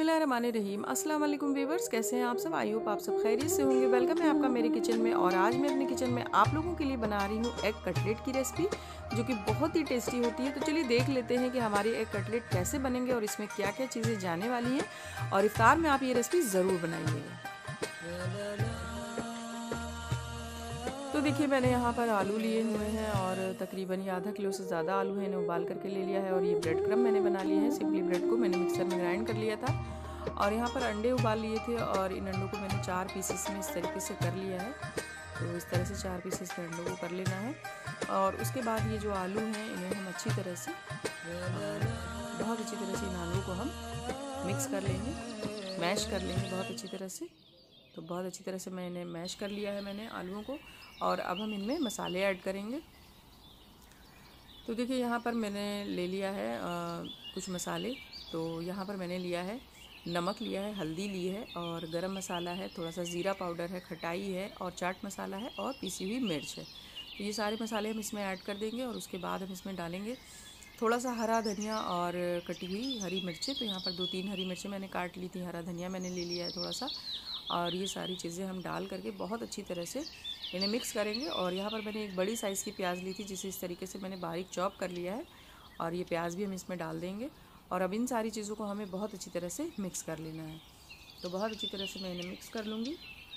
बिस्मिल्लाहिर्रहमानिर्रहीम। अस्सलाम वालेकुम व्यूवर्स, कैसे हैं आप सब? आई होप आप सब खैरियत से होंगे। वेलकम है आपका मेरे किचन में। और आज मैं अपने किचन में आप लोगों के लिए बना रही हूँ एग कटलेट की रेसिपी, जो कि बहुत ही टेस्टी होती है। तो चलिए देख लेते हैं कि हमारे एग कटलेट कैसे बनेंगे और इसमें क्या क्या चीज़ें जाने वाली हैं। और इफ्तार में आप ये रेसिपी ज़रूर बनाइएगा। तो देखिए, मैंने यहाँ पर आलू लिए हुए हैं और तकरीबन ये आधा किलो से ज़्यादा आलू है, इन्हें उबाल करके ले लिया है। और ये ब्रेड क्रम मैंने बना लिए हैं। सिंपली ब्रेड को मैंने मिक्सर में ग्राइंड कर लिया था। और यहाँ पर अंडे उबाल लिए थे और इन अंडों को मैंने 4 पीसेस में इस तरीके से कर लिया है। तो इस तरह से 4 पीसेस में अंडों को कर लेना है। और उसके बाद ये जो आलू हैं, इन्हें हम अच्छी तरह से बहुत अच्छी तरह से इन आलू को हम मिक्स कर लेंगे, मैश कर लेंगे बहुत अच्छी तरह से। तो बहुत अच्छी तरह से मैंने मैश कर लिया है मैंने आलूओं को। और अब हम इनमें मसाले ऐड करेंगे। तो देखिए, यहाँ पर मैंने ले लिया है कुछ मसाले। तो यहाँ पर मैंने लिया है नमक, लिया है हल्दी ली है, और गरम मसाला है, थोड़ा सा ज़ीरा पाउडर है, खटाई है, और चाट मसाला है, और पीसी हुई मिर्च है। तो ये सारे मसाले हम इसमें ऐड कर देंगे। और उसके बाद हम इसमें डालेंगे थोड़ा सा हरा धनिया और कटी हुई हरी मिर्चें। तो यहाँ पर 2-3 हरी मिर्चें मैंने काट ली थी, हरा धनिया मैंने ले लिया है थोड़ा सा। और ये सारी चीज़ें हम डाल करके बहुत अच्छी तरह से इन्हें मिक्स करेंगे। और यहाँ पर मैंने एक बड़ी साइज़ की प्याज ली थी, जिसे इस तरीके से मैंने बारीक चॉप कर लिया है। और ये प्याज भी हम इसमें डाल देंगे। और अब इन सारी चीज़ों को हमें बहुत अच्छी तरह से मिक्स कर लेना है। तो बहुत अच्छी तरह से मैं इन्हें मिक्स कर लूँगी।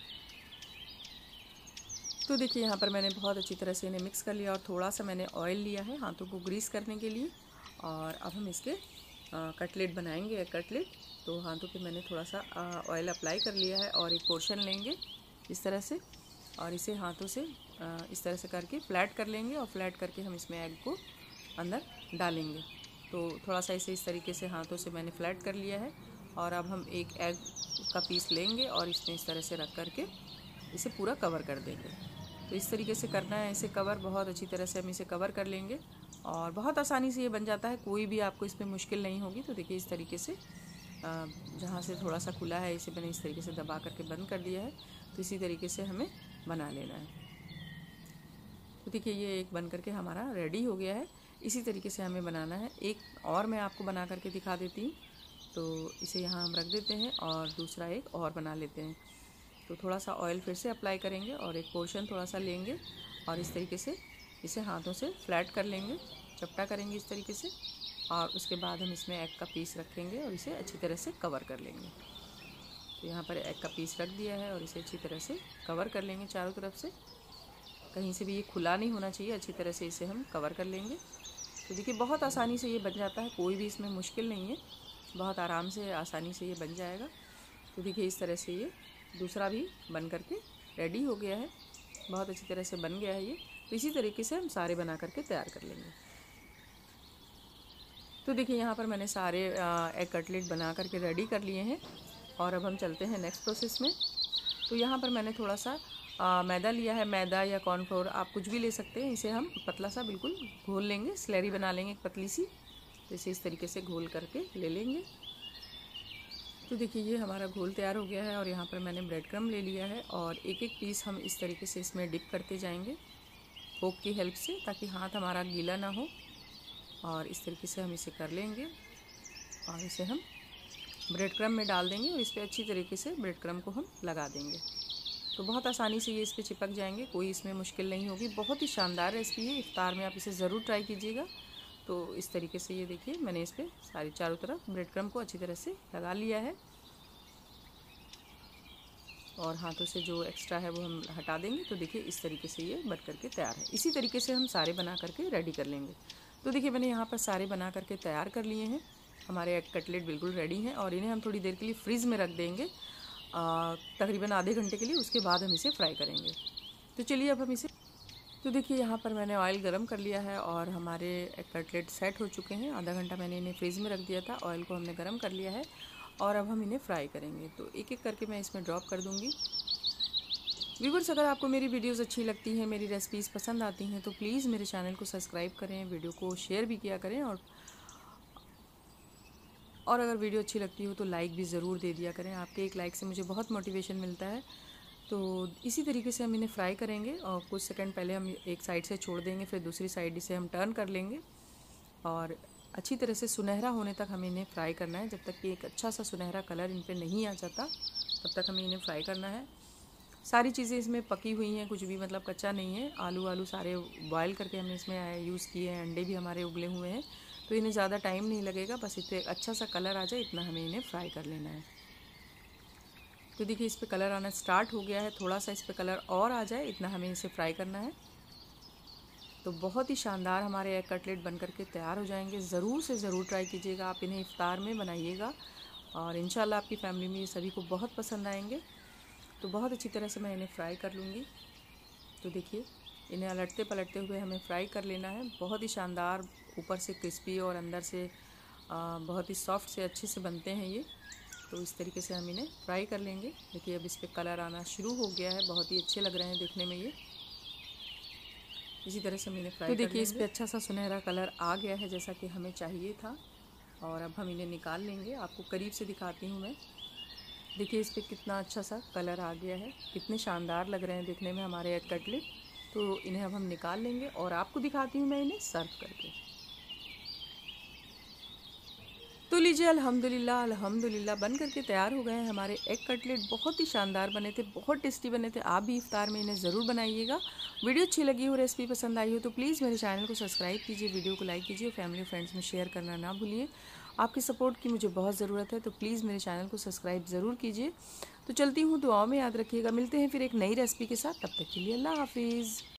तो देखिए, यहाँ पर मैंने बहुत अच्छी तरह से इन्हें मिक्स कर लिया। और थोड़ा सा मैंने ऑयल लिया है हाथों को ग्रीस करने के लिए। और अब हम इसके कटलेट बनाएंगे, एग कटलेट। तो हाथों पे मैंने थोड़ा सा ऑयल अप्लाई कर लिया है। और एक पोर्शन लेंगे इस तरह से, और इसे हाथों से इस तरह से करके फ्लैट कर लेंगे। और फ्लैट करके हम इसमें एग को अंदर डालेंगे। तो थोड़ा सा इसे इस तरीके से हाथों से मैंने फ्लैट कर लिया है। और अब हम एक एग का पीस लेंगे और इसमें इस तरह से रख करके इसे पूरा कवर कर देंगे। तो इस तरीके से करना है इसे कवर, बहुत अच्छी तरह से हम इसे कवर कर लेंगे। और बहुत आसानी से ये बन जाता है, कोई भी आपको इसमें मुश्किल नहीं होगी। तो देखिए, इस तरीके से जहाँ से थोड़ा सा खुला है, इसे मैंने इस तरीके से दबा करके बंद कर दिया है। तो इसी तरीके से हमें बना लेना है। तो देखिए, ये एक बन करके हमारा रेडी हो गया है। इसी तरीके से हमें बनाना है। एक और मैं आपको बना करके दिखा देती हूँ। तो इसे यहाँ हम रख देते हैं और दूसरा एक और बना लेते हैं। तो थोड़ा सा ऑयल फिर से अप्लाई करेंगे और एक पोर्शन थोड़ा सा लेंगे और इस तरीके से इसे हाथों से फ्लैट कर लेंगे, चपटा करेंगे इस तरीके से। और उसके बाद हम इसमें एग का पीस रखेंगे और इसे अच्छी तरह से कवर कर लेंगे। तो यहाँ पर एग का पीस रख दिया है और इसे अच्छी तरह से कवर कर लेंगे चारों तरफ से। कहीं से भी ये खुला नहीं होना चाहिए, अच्छी तरह से इसे हम कवर कर लेंगे। तो देखिए, बहुत आसानी से ये बन जाता है, कोई भी इसमें मुश्किल नहीं है, बहुत आराम से आसानी से ये बन जाएगा। तो देखिए, इस तरह से ये दूसरा भी बन करके रेडी हो गया है, बहुत अच्छी तरह से बन गया है ये। तो इसी तरीके से हम सारे बना करके तैयार कर लेंगे। तो देखिए, यहाँ पर मैंने सारे एग कटलेट बना करके रेडी कर लिए हैं। और अब हम चलते हैं नेक्स्ट प्रोसेस में। तो यहाँ पर मैंने थोड़ा सा मैदा लिया है, मैदा या कॉर्नफ्लोर आप कुछ भी ले सकते हैं। इसे हम पतला सा बिल्कुल घोल लेंगे, स्लरी बना लेंगे एक पतली सी। इसे इस तरीके से घोल करके ले लेंगे। तो देखिए, ये हमारा घोल तैयार हो गया है। और यहाँ पर मैंने ब्रेड क्रम ले लिया है और एक एक पीस हम इस तरीके से इसमें डिप करते जाएंगे फोक की हेल्प से, ताकि हाथ हमारा गीला ना हो। और इस तरीके से हम इसे कर लेंगे और इसे हम ब्रेड क्रम में डाल देंगे और इस पर अच्छी तरीके से ब्रेड क्रम को हम लगा देंगे। तो बहुत आसानी से ये इस पर चिपक जाएंगे, कोई इसमें मुश्किल नहीं होगी। बहुत ही शानदार रेसिपी है, इफ्तार में आप इसे ज़रूर ट्राई कीजिएगा। तो इस तरीके से ये देखिए, मैंने इस पर सारी चारों तरफ ब्रेड क्रम को अच्छी तरह से लगा लिया है। और हाथों से जो एक्स्ट्रा है वो हम हटा देंगे। तो देखिए, इस तरीके से ये बन करके तैयार है। इसी तरीके से हम सारे बना करके रेडी कर लेंगे। तो देखिए, मैंने यहाँ पर सारे बना करके तैयार कर लिए हैं। हमारे एग कटलेट बिल्कुल रेडी हैं। और इन्हें हम थोड़ी देर के लिए फ्रीज़ में रख देंगे, तकरीबन आधे घंटे के लिए। उसके बाद हम इसे फ्राई करेंगे। तो चलिए, अब हम इसे तो देखिए, यहाँ पर मैंने ऑयल गरम कर लिया है और हमारे एग कटलेट सेट हो चुके हैं। आधा घंटा मैंने इन्हें फ्रीज़ में रख दिया था, ऑयल को हमने गरम कर लिया है। और अब हम इन्हें फ्राई करेंगे। तो एक एक करके मैं इसमें ड्रॉप कर दूँगी। व्यूअर्स, अगर आपको मेरी वीडियोस अच्छी लगती हैं, मेरी रेसिपीज़ पसंद आती हैं, तो प्लीज़ मेरे चैनल को सब्सक्राइब करें, वीडियो को शेयर भी किया करें। और अगर वीडियो अच्छी लगती हो तो लाइक भी ज़रूर दे दिया करें। आपके एक लाइक से मुझे बहुत मोटिवेशन मिलता है। तो इसी तरीके से हम इन्हें फ्राई करेंगे। और कुछ सेकंड पहले हम एक साइड से छोड़ देंगे, फिर दूसरी साइड इसे हम टर्न कर लेंगे। और अच्छी तरह से सुनहरा होने तक हमें इन्हें फ्राई करना है। जब तक कि एक अच्छा सा सुनहरा कलर इन पे नहीं आ जाता तब तक हमें इन्हें फ्राई करना है। सारी चीज़ें इसमें पकी हुई हैं, कुछ भी मतलब कच्चा नहीं है। आलू सारे बॉयल करके हमने इसमें यूज़ किए हैं, अंडे भी हमारे उबले हुए हैं, तो इन्हें ज़्यादा टाइम नहीं लगेगा। बस इतने अच्छा सा कलर आ जाए इतना हमें इन्हें फ्राई कर लेना है। तो देखिए इस पर कलर आना स्टार्ट हो गया है, थोड़ा सा इस पर कलर और आ जाए इतना हमें इसे फ्राई करना है। तो बहुत ही शानदार हमारे एग कटलेट बन करके तैयार हो जाएंगे। ज़रूर से ज़रूर ट्राई कीजिएगा, आप इन्हें इफ्तार में बनाइएगा और इंशाल्लाह आपकी फैमिली में ये सभी को बहुत पसंद आएंगे। तो बहुत अच्छी तरह से मैं इन्हें फ्राई कर लूँगी। तो देखिए इन्हें अलटते पलटते हुए हमें फ्राई कर लेना है। बहुत ही शानदार, ऊपर से क्रिस्पी और अंदर से बहुत ही सॉफ्ट से अच्छे से बनते हैं ये। तो इस तरीके से हम इन्हें फ्राई कर लेंगे। देखिए अब इस पर कलर आना शुरू हो गया है, बहुत ही अच्छे लग रहे हैं देखने में ये। इसी तरह से मैंने फ्राई तो देखिए इस पर अच्छा सा सुनहरा कलर आ गया है जैसा कि हमें चाहिए था। और अब हम इन्हें निकाल लेंगे। आपको करीब से दिखाती हूँ मैं। देखिए इस पर कितना अच्छा सा कलर आ गया है, कितने शानदार लग रहे हैं देखने में हमारे एग कटलेट। तो इन्हें अब हम निकाल लेंगे और आपको दिखाती हूँ मैं इन्हें सर्व करके। तो लीजिए अल्हम्दुलिल्लाह अल्हम्दुलिल्लाह बन करके तैयार हो गए हैं हमारे एग कटलेट। बहुत ही शानदार बने थे, बहुत टेस्टी बने थे। आप भी इफ्तार में इन्हें ज़रूर बनाइएगा। वीडियो अच्छी लगी हो, रेसिपी पसंद आई हो तो प्लीज़ मेरे चैनल को सब्सक्राइब कीजिए, वीडियो को लाइक कीजिए, फैमिली फ्रेंड्स में शेयर करना ना भूलिए। आपकी सपोर्ट की मुझे बहुत ज़रूरत है, तो प्लीज़ मेरे चैनल को सब्सक्राइब ज़रूर कीजिए। तो चलती हूँ, दुआओं में याद रखिएगा। मिलते हैं फिर एक नई रेसिपी के साथ, तब तक के लिए अल्लाह हाफिज़।